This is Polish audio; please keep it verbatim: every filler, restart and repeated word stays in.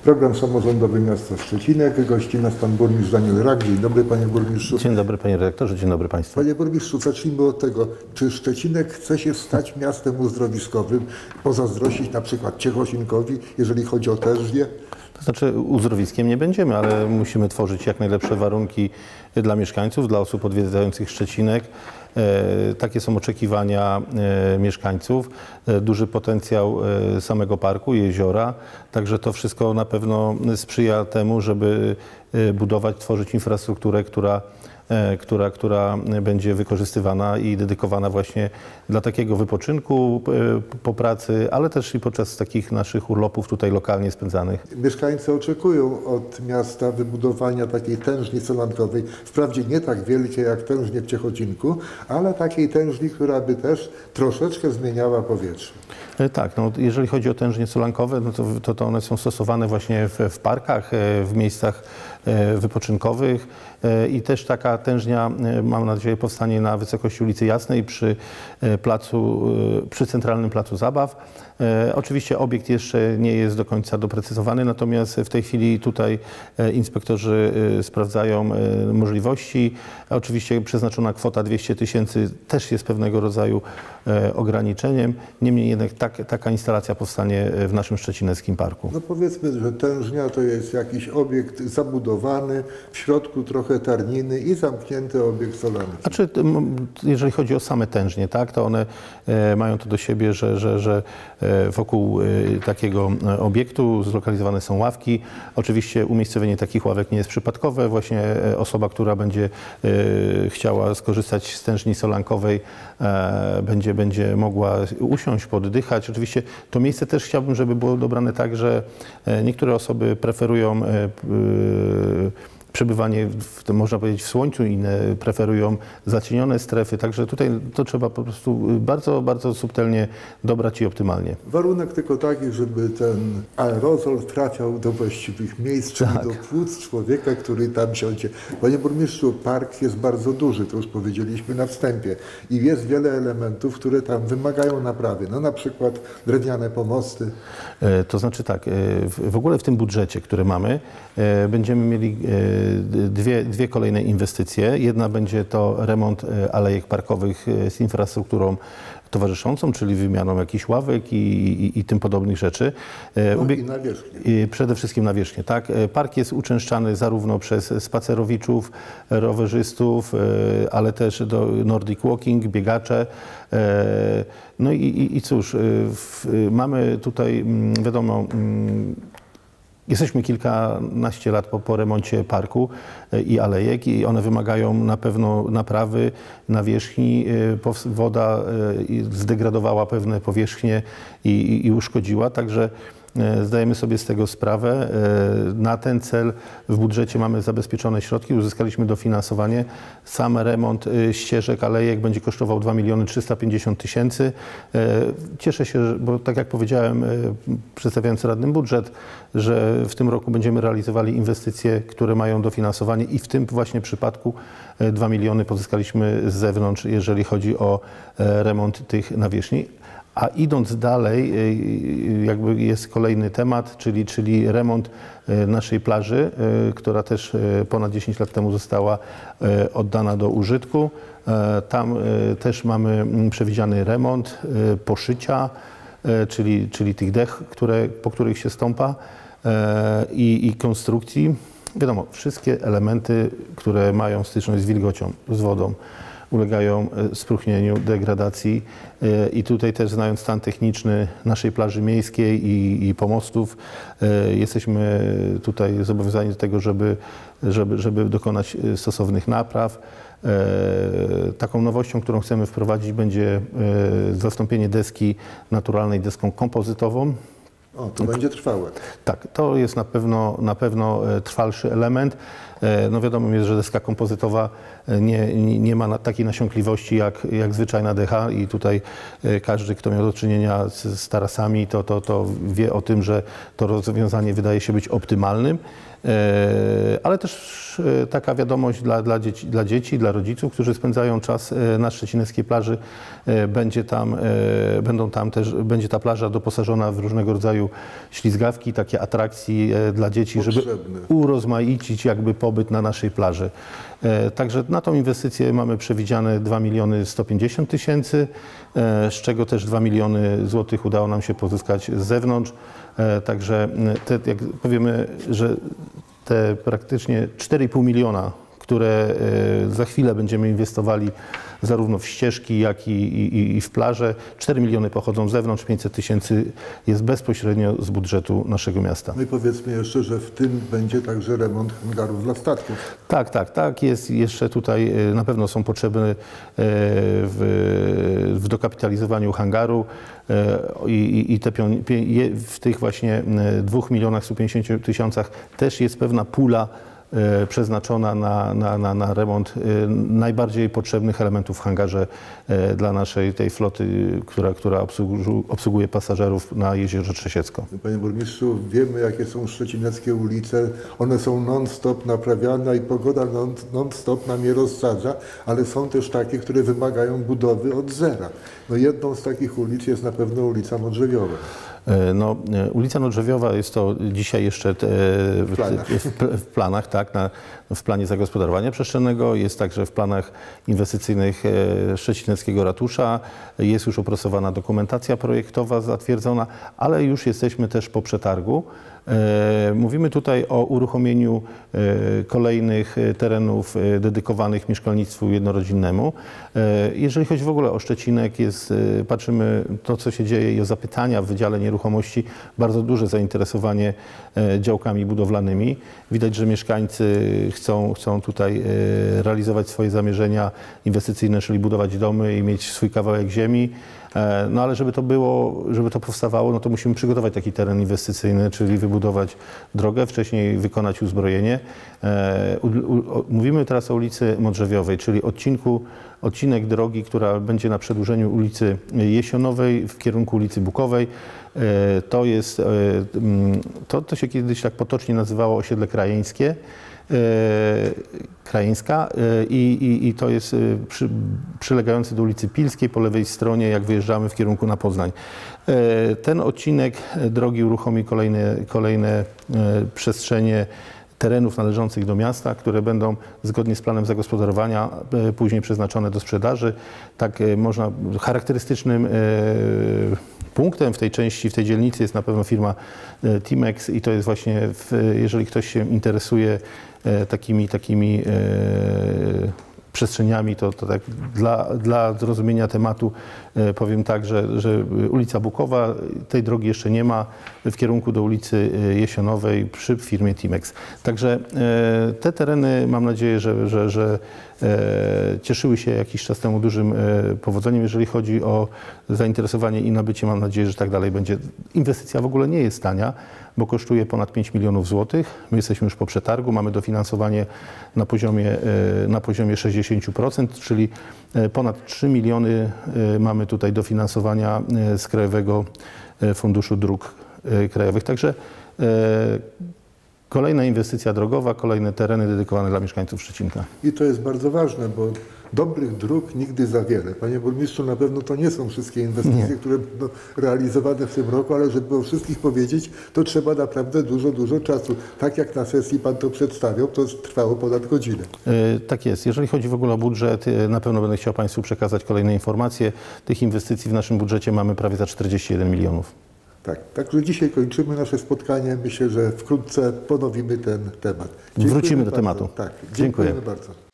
Program samorządowy miasta Szczecinek. Gości nas pan burmistrz Daniel Rak. Dzień dobry, panie burmistrzu. Dzień dobry, panie redaktorze, dzień dobry państwu. Panie burmistrzu, zacznijmy od tego, czy Szczecinek chce się stać miastem uzdrowiskowym, pozazdrościć na przykład Ciechocinku, jeżeli chodzi o tężnie? To znaczy uzdrowiskiem nie będziemy, ale musimy tworzyć jak najlepsze warunki dla mieszkańców, dla osób odwiedzających Szczecinek. E, takie są oczekiwania e, mieszkańców, e, duży potencjał e, samego parku, jeziora, także to wszystko na pewno sprzyja temu, żeby e, budować, tworzyć infrastrukturę, która Która, która będzie wykorzystywana i dedykowana właśnie dla takiego wypoczynku po pracy, ale też i podczas takich naszych urlopów tutaj lokalnie spędzanych. Mieszkańcy oczekują od miasta wybudowania takiej tężni solankowej, wprawdzie nie tak wielkiej jak tężnie w Ciechocinku, ale takiej tężni, która by też troszeczkę zmieniała powietrze. Tak, no, jeżeli chodzi o tężnie solankowe, no to, to, to one są stosowane właśnie w, w parkach, w miejscach wypoczynkowych i też taka tężnia, mam nadzieję, powstanie na wysokości ulicy Jasnej przy placu, przy centralnym placu zabaw. Oczywiście obiekt jeszcze nie jest do końca doprecyzowany, natomiast w tej chwili tutaj inspektorzy sprawdzają możliwości. Oczywiście przeznaczona kwota dwieście tysięcy też jest pewnego rodzaju ograniczeniem. Niemniej jednak tak, taka instalacja powstanie w naszym szczecineckim parku. No powiedzmy, że tężnia to jest jakiś obiekt zabudowany, w środku trochę tarniny i zamknięty obiekt solarny. Znaczy, jeżeli chodzi o same tężnie, tak, to one mają to do siebie, że, że, że wokół takiego obiektu zlokalizowane są ławki. Oczywiście umiejscowienie takich ławek nie jest przypadkowe. Właśnie osoba, która będzie chciała skorzystać z tężni solankowej, będzie, będzie mogła usiąść, poddychać. Oczywiście to miejsce też chciałbym, żeby było dobrane tak, że niektóre osoby preferują przebywanie, w, można powiedzieć, w słońcu, inne preferują zacienione strefy, także tutaj to trzeba po prostu bardzo, bardzo subtelnie dobrać i optymalnie. Warunek tylko taki, żeby ten aerozol trafiał do właściwych miejsc, czyli tak. do płuc człowieka, który tam siądzie. Panie burmistrzu, park jest bardzo duży, to już powiedzieliśmy na wstępie, i jest wiele elementów, które tam wymagają naprawy, no na przykład drewniane pomosty. E, to znaczy tak, e, w, w ogóle w tym budżecie, który mamy, e, będziemy mieli e, Dwie, dwie kolejne inwestycje. Jedna będzie to remont alejek parkowych z infrastrukturą towarzyszącą, czyli wymianą jakichś ławek i, i, i tym podobnych rzeczy. No i nawierzchnię. I przede wszystkim nawierzchnię, tak. Park jest uczęszczany zarówno przez spacerowiczów, rowerzystów, ale też do Nordic Walking, biegacze. No i, i, i cóż, w, mamy tutaj, wiadomo, jesteśmy kilkanaście lat po, po remoncie parku i alejek i one wymagają na pewno naprawy nawierzchni. Woda zdegradowała pewne powierzchnie i, i, i uszkodziła, także zdajemy sobie z tego sprawę. Na ten cel w budżecie mamy zabezpieczone środki, uzyskaliśmy dofinansowanie. Sam remont ścieżek, alejek będzie kosztował dwa miliony trzysta pięćdziesiąt tysięcy. Cieszę się, bo tak jak powiedziałem, przedstawiając radnym budżet, że w tym roku będziemy realizowali inwestycje, które mają dofinansowanie i w tym właśnie przypadku dwa miliony pozyskaliśmy z zewnątrz, jeżeli chodzi o remont tych nawierzchni. A idąc dalej, jakby jest kolejny temat, czyli, czyli remont naszej plaży, która też ponad dziesięć lat temu została oddana do użytku. Tam też mamy przewidziany remont, poszycia, czyli, czyli tych dech, które, po których się stąpa i, i konstrukcji. Wiadomo, wszystkie elementy, które mają styczność z wilgocią, z wodą, ulegają spróchnieniu, degradacji i tutaj też, znając stan techniczny naszej plaży miejskiej i, i pomostów, jesteśmy tutaj zobowiązani do tego, żeby, żeby, żeby dokonać stosownych napraw. Taką nowością, którą chcemy wprowadzić, będzie zastąpienie deski naturalnej deską kompozytową. O, to będzie trwałe. Tak, to jest na pewno, na pewno trwalszy element. No wiadomo jest, że deska kompozytowa nie, nie, nie ma takiej nasiąkliwości jak, jak zwyczajna decha i tutaj każdy, kto miał do czynienia z, z tarasami, to, to, to wie o tym, że to rozwiązanie wydaje się być optymalnym. Ale też taka wiadomość dla, dla, dzieci, dla dzieci, dla rodziców, którzy spędzają czas na szczecineckiej plaży. Będzie tam, będą tam też, będzie ta plaża doposażona w różnego rodzaju rodzaju ślizgawki, takie atrakcji e, dla dzieci, żeby Potrzebne. urozmaicić jakby pobyt na naszej plaży. E, Także na tą inwestycję mamy przewidziane dwa miliony sto pięćdziesiąt tysięcy, e, z czego też dwa miliony złotych udało nam się pozyskać z zewnątrz. E, Także te, jak powiemy, że te praktycznie cztery i pół miliona, które e, za chwilę będziemy inwestowali zarówno w ścieżki, jak i, i, i w plaże. cztery miliony pochodzą z zewnątrz, pięćset tysięcy jest bezpośrednio z budżetu naszego miasta. No i powiedzmy jeszcze, że w tym będzie także remont hangarów dla statków. Tak, tak, tak. Jest jeszcze tutaj, e, na pewno są potrzeby e, w, w dokapitalizowaniu hangaru e, i, i te pion, pie, je, w tych właśnie e, dwóch milionach stu pięćdziesięciu tysiącach też jest pewna pula e, przeznaczona na, na, na, na remont e, najbardziej potrzebnych elementów w hangarze e, dla naszej tej floty, która, która obsługu, obsługuje pasażerów na jeziorze Trzesiecko. Panie burmistrzu, wiemy, jakie są szczecineckie ulice. One są non-stop naprawiane i pogoda non- non-stop nam je rozsadza, ale są też takie, które wymagają budowy od zera. No jedną z takich ulic jest na pewno ulica Modrzewiowa. E, No, e, ulica Modrzewiowa jest to dzisiaj jeszcze te, w, planach. w, w planach, tak, na, w planie zagospodarowania przestrzennego, jest także w planach inwestycyjnych e, Szczecineckiego Ratusza, jest już opracowana dokumentacja projektowa zatwierdzona, ale już jesteśmy też po przetargu. E, Mówimy tutaj o uruchomieniu e, kolejnych e, terenów e, dedykowanych mieszkalnictwu jednorodzinnemu. E, Jeżeli chodzi w ogóle o Szczecinek, jest, e, patrzymy to, co się dzieje i o zapytania w Wydziale Nieruchomości, bardzo duże zainteresowanie e, działkami budowlanymi. Widać, że mieszkańcy chcą, chcą tutaj e, realizować swoje zamierzenia inwestycyjne, czyli budować domy i mieć swój kawałek ziemi. E, No ale żeby to było, żeby to powstawało, no to musimy przygotować taki teren inwestycyjny, czyli wybudować drogę, wcześniej wykonać uzbrojenie. E, u, u, mówimy teraz o ulicy Modrzewiowej, czyli odcinku, odcinek drogi, która będzie na przedłużeniu ulicy Jesionowej w kierunku ulicy Bukowej. E, To jest, e, mm, to, to się kiedyś tak potocznie nazywało osiedle krajeńskie. Krajeńska i, i, i to jest przy, przylegający do ulicy Pilskiej po lewej stronie, jak wyjeżdżamy w kierunku na Poznań. Ten odcinek drogi uruchomi kolejne, kolejne przestrzenie terenów należących do miasta, które będą zgodnie z planem zagospodarowania później przeznaczone do sprzedaży. Tak można, charakterystycznym punktem w tej części, w tej dzielnicy jest na pewno firma Timex i to jest właśnie, w, jeżeli ktoś się interesuje takimi, takimi przestrzeniami, to, to tak dla, dla zrozumienia tematu e, powiem tak, że, że ulica Bukowa, tej drogi jeszcze nie ma w kierunku do ulicy Jesionowej przy firmie Timex. Także e, te tereny mam nadzieję, że, że, że e, cieszyły się jakiś czas temu dużym e, powodzeniem, jeżeli chodzi o zainteresowanie i nabycie. Mam nadzieję, że tak dalej będzie. Inwestycja w ogóle nie jest tania, bo kosztuje ponad pięć milionów złotych. My jesteśmy już po przetargu, mamy dofinansowanie na poziomie, na poziomie sześćdziesiąt procent, czyli ponad trzy miliony mamy tutaj dofinansowania z Krajowego Funduszu Dróg Krajowych. Także kolejna inwestycja drogowa, kolejne tereny dedykowane dla mieszkańców Szczecinka. I to jest bardzo ważne, bo dobrych dróg nigdy za wiele. Panie burmistrzu, na pewno to nie są wszystkie inwestycje, nie. które będą realizowane w tym roku, ale żeby o wszystkich powiedzieć, to trzeba naprawdę dużo, dużo czasu. Tak jak na sesji Pan to przedstawiał, to trwało ponad godzinę. Yy, tak jest. Jeżeli chodzi w ogóle o budżet, yy, na pewno będę chciał Państwu przekazać kolejne informacje. Tych inwestycji w naszym budżecie mamy prawie za czterdzieści jeden milionów. Tak, także dzisiaj kończymy nasze spotkanie. Myślę, że wkrótce ponowimy ten temat. Dziękujemy Wrócimy do bardzo. tematu. Tak, dziękujemy Dziękuję. bardzo.